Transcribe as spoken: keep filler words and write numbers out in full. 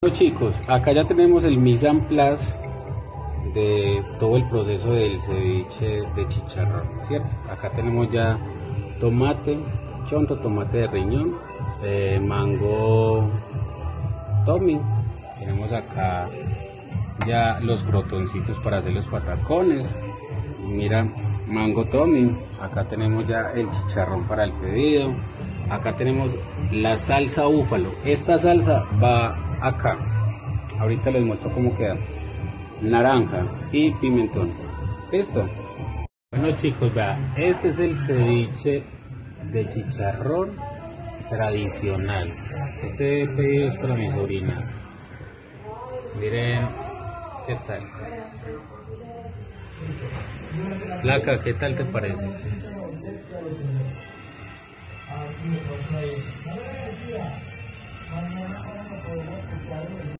Bueno, chicos, acá ya tenemos el mise en place de todo el proceso del ceviche de chicharrón, ¿cierto? Acá tenemos ya tomate, chonto, tomate de riñón, eh, mango tommy, tenemos acá ya los crotoncitos para hacer los patacones, mira, mango tommy, acá tenemos ya el chicharrón para el pedido, acá tenemos la salsa búfalo, esta salsa va acá, ahorita les muestro cómo queda, naranja y pimentón, listo. Bueno chicos, vea, este es el ceviche de chicharrón tradicional, este pedido es para mi sobrina, miren qué tal. Placa, ¿qué tal te parece?